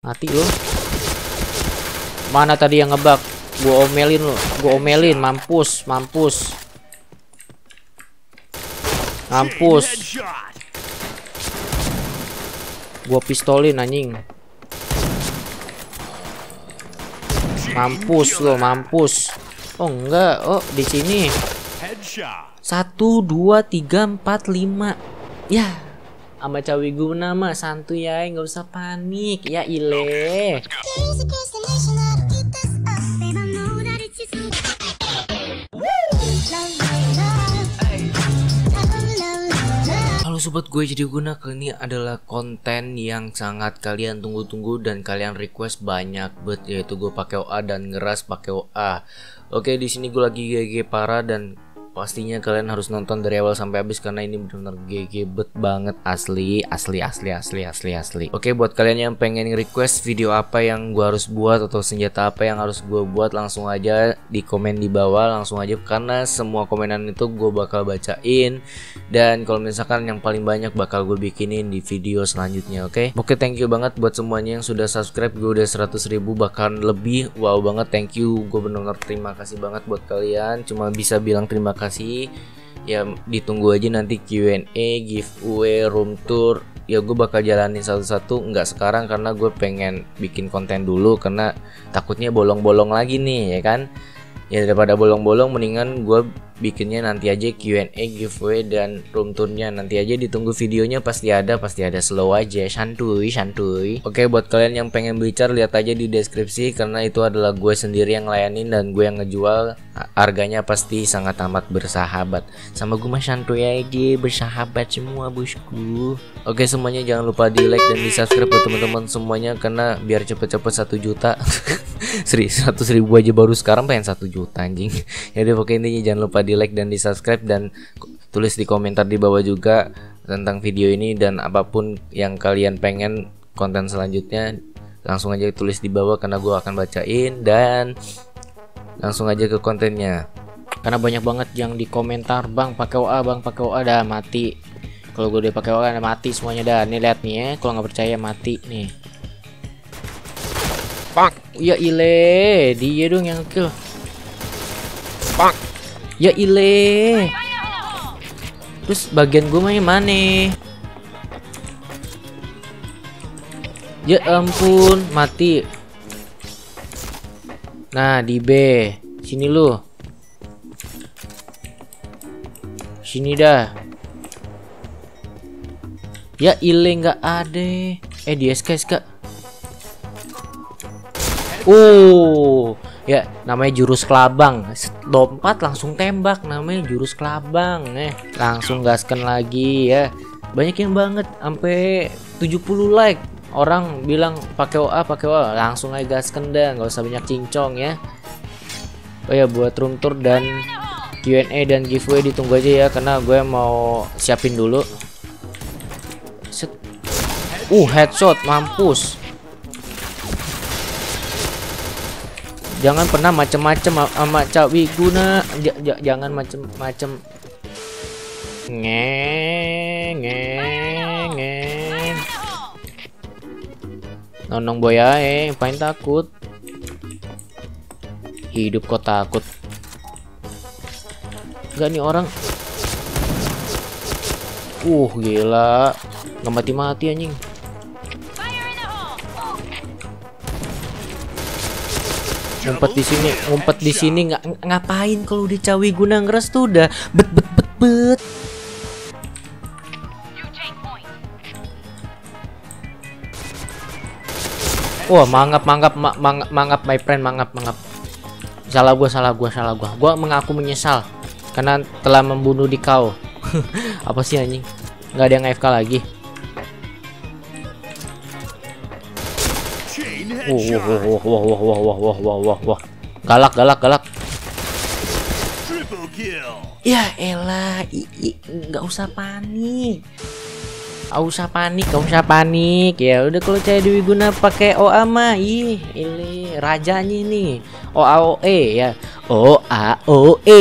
Mati lo. Mana tadi yang ngebug? Gua omelin lo. Gua omelin. Mampus. Mampus. Mampus. Gua pistolin anjing. Mampus lo. Mampus. Oh enggak. Oh di sini. 1, 2, 3, 4, 5. Ya, sama cawi guna mah santuy ya, nggak usah panik ya ile. Halo sobat gue jadi guna, kali ini adalah konten yang sangat kalian tunggu-tunggu dan kalian request banyak banget, yaitu gue pakai OA dan ngeras pakai OA. Oke, di sini gue lagi GG parah dan pastinya kalian harus nonton dari awal sampai habis karena ini benar-benar GG bet banget, asli. Oke, buat kalian yang pengen request video apa yang gua harus buat atau senjata apa yang harus gua buat, langsung aja di komen di bawah, langsung aja, karena semua komenan itu gua bakal bacain dan kalau misalkan yang paling banyak bakal gue bikinin di video selanjutnya. Oke, thank you banget buat semuanya yang sudah subscribe. Gue udah 100.000 bahkan lebih. Wow banget, thank you. Gue benar-benar terima kasih banget buat kalian. Cuma bisa bilang terima kasih. Ya ditunggu aja nanti Q&A, giveaway, room tour. Ya gue bakal jalanin satu-satu, nggak sekarang karena gue pengen bikin konten dulu karena takutnya bolong-bolong lagi nih ya kan. Ya daripada bolong-bolong mendingan gue bikinnya nanti aja Q&A, giveaway dan room tournya. Nanti aja ditunggu videonya, pasti ada slow aja, santuy. Oke, buat kalian yang pengen bicara lihat aja di deskripsi karena itu adalah gue sendiri yang layanin dan gue yang ngejual. Harganya pasti sangat amat bersahabat. Sama gue mah santuy aja, bersahabat semua bosku. Oke, semuanya jangan lupa di like dan di subscribe buat teman-teman semuanya karena biar cepet-cepet 1 juta. 100.000 aja baru sekarang pengen 1 juta anjing. Ya udah, pokoknya intinya jangan lupa di like dan di subscribe dan tulis di komentar di bawah juga tentang video ini dan apapun yang kalian pengen konten selanjutnya langsung aja tulis di bawah karena gue akan bacain dan langsung aja ke kontennya. Karena banyak banget yang di komentar, bang pakai OA dah mati. Kalau gue udah pakai OA dah mati semuanya dah. Nih lihat nih ya, kalau nggak percaya mati nih. Pak, ya ile, dia dong yang kill. Pak, ya ile. Terus bagian gue main mana? Ya ampun, mati. Nah di B, sini lu. Sini dah. Ya ile nggak ada. Di SK. Ya namanya jurus kelabang, lompat langsung tembak, namanya jurus kelabang. Langsung gaskan lagi ya. Banyak yang banget sampai 70 like. Orang bilang pakai OA, langsung aja gaskan dah, nggak usah banyak cincong ya. Oh ya, buat room tour dan Q&A dan giveaway ditunggu aja ya karena gue mau siapin dulu. Headshot, mampus. Jangan pernah macem-macem sama cawi guna. Jangan macem-macem. Nonong boy ae, paling takut. Hidup kok takut. Enggak nih orang. Gila. Nggak mati-mati anjing. Ngumpet di sini ngapain kalau di cawi guna ngeres tuh udah bet. Wah, mangap my friend, mangap. Salah gua. Gua mengaku menyesal karena telah membunuh di kau. Apa sih anjing? Nggak ada yang AFK lagi. Wah. Galak. Ya elah, nggak usah panik. Gak usah panik. Ya udah, kalau saya Dewi Guna pakai OA mah ini rajanya nih. OAOE ya. OAOE.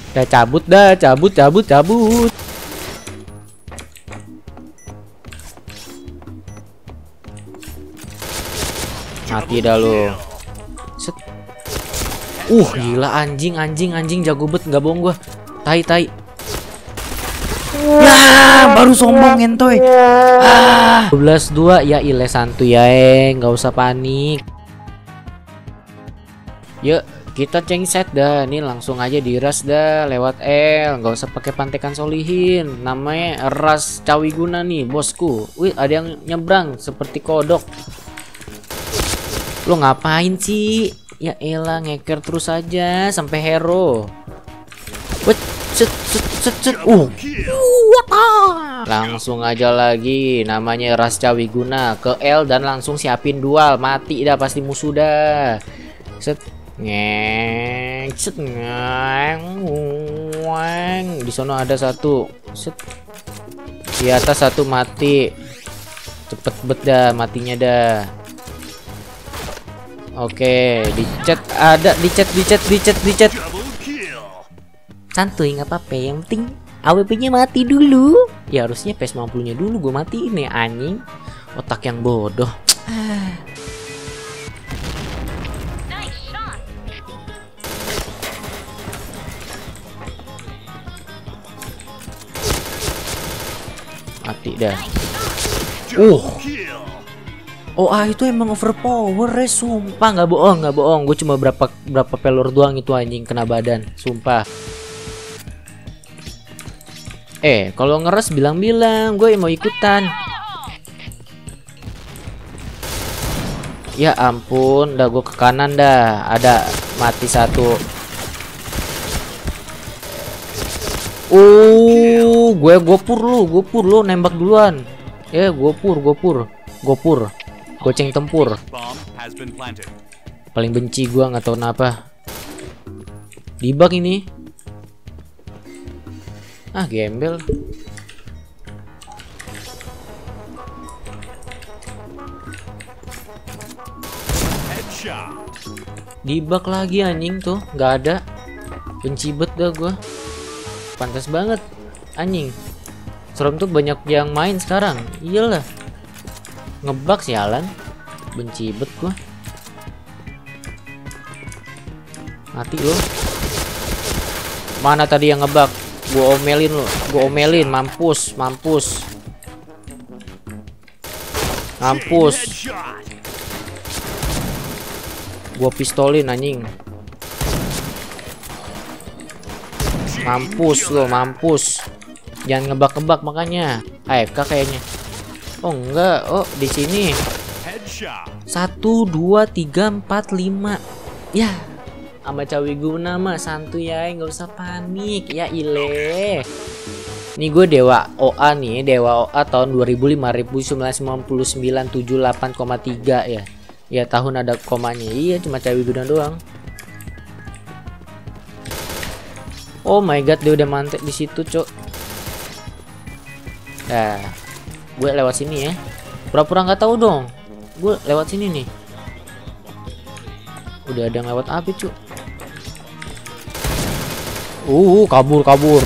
Dah cabut dah, cabut. Mati dah lu. Set. Gila anjing jago bet, nggak bohong gua. Tai. Nah, baru sombong entoy. 12-2 ya, ile santuy ya, nggak usah panik. Yuk, kita cengset dah. Nih langsung aja diras dah lewat L, nggak usah pakai pantekan solihin. Namanya ras Cawiguna nih, bosku. Wih, ada yang nyebrang seperti kodok. Lo ngapain sih? Ya elah, ngeker terus aja sampai hero. Langsung aja lagi, namanya ras Cawiguna ke L dan langsung siapin dual. Mati dah pasti musuh dah. Set. Ngeng. Di sana ada satu. Set. Di atas satu mati. Cepet bet dah matinya dah. Oke, dicet ada, dicet. Santuy, nggak apa-apa, yang penting AWP-nya mati dulu. Ya harusnya PS50-nya dulu gue matiin nih, anjing. Otak yang bodoh. Mati dah. Itu emang overpower ya, sumpah nggak bohong. Gue cuma berapa pelor doang itu anjing kena badan, sumpah. Kalau ngeres bilang-bilang, gue mau ikutan. Ya ampun, dah gue ke kanan dah, ada mati satu. Gopur lu nembak duluan. Gopur. Goceng tempur. Paling benci gua, nggak tahu kenapa. Dibug ini. Gembel. Dibug lagi anjing tuh, nggak ada. Benci bet dah gua. Pantas banget anjing. Serem tuh banyak yang main sekarang. Iyalah. Ngebug sialan. Benci bet gua. Mati lo. Mana tadi yang ngebug? Gua omelin lo. Gua omelin, mampus. Gua pistolin anjing. Mampus. Jangan ngebug makanya. AFK kayaknya. Oh enggak, di sini. 1 2 3 4 5. Ya, sama Cawiguna mah santuy ya, nggak usah panik ya ile. Ini gue dewa OA nih, dewa OA tahun 2005 1999 78,3 ya. Ya tahun ada komanya. Iya, cuma Cawiguna doang. Oh my god, dia udah mantek di situ, cok. Nah, gue lewat sini ya. Pura-pura nggak tahu dong. Gue lewat sini nih. Udah ada yang lewat api, cuk. Kabur.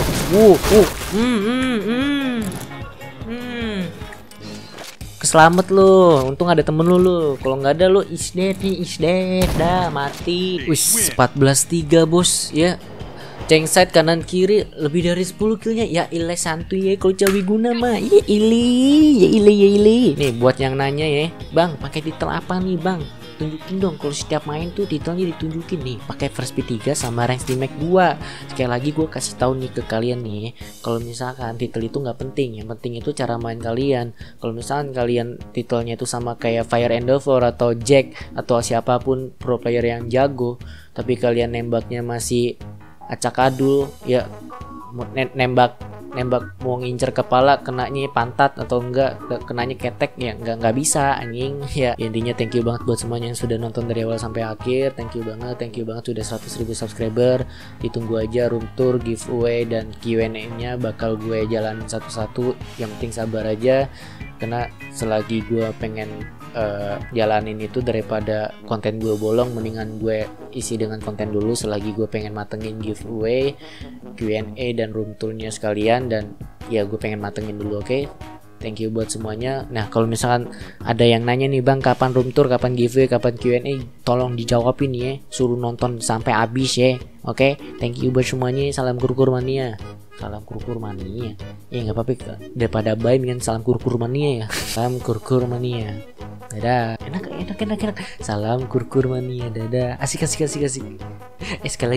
Keselamat lu. Untung ada temen lu. Kalau nggak ada lu is dead dah, mati. Wis 14-3 bos ya. Cengside kanan kiri lebih dari 10 killnya. Ya ile santuy ya, kalau Cawiguna mah. Ya ile. Nih buat yang nanya ya, Bang, pakai titel apa nih, Bang? Tunjukin dong, kalau setiap main tuh titelnya ditunjukin nih. Pakai First P3 sama Rank Steam 2. Sekali lagi gue kasih tahu nih ke kalian nih, kalau misalkan titel itu nggak penting, yang penting itu cara main kalian. Kalau misalkan kalian titelnya itu sama kayak Fire Endeavor atau Jack atau siapapun pro player yang jago, tapi kalian nembaknya masih acak-adul ya, nembak mau ngincer kepala kenanya pantat atau enggak kenanya ketek ya, nggak bisa anjing ya. Intinya thank you banget buat semuanya yang sudah nonton dari awal sampai akhir. Thank you banget sudah 100.000 subscriber. Ditunggu aja room tour, giveaway dan Q&A-nya bakal gue jalanin satu-satu. Yang penting sabar aja, karena selagi gue pengen jalanin itu daripada konten gue bolong, mendingan gue isi dengan konten dulu selagi gue pengen matengin giveaway, Q&A dan room tournya sekalian, dan ya gue pengen matengin dulu. Oke? Thank you buat semuanya. Nah, kalau misalkan ada yang nanya nih, Bang, kapan room tour, kapan giveaway, kapan Q&A, tolong dijawabin ya. Suruh nonton sampai habis ya. Oke? Thank you buat semuanya. Salam kurkur mania. Salam kurkur mania. Ya nggak apa-apa, daripada bye dengan salam kurkur mania ya. Salam kurkur mania. Dadah. Enak. Salam kurkur mania. Dadah. Asik. Sekali.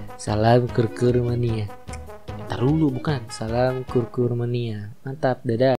Salam kurkur mania. Ntar dulu, bukan. Salam kurkur mania. Mantap. Dadah.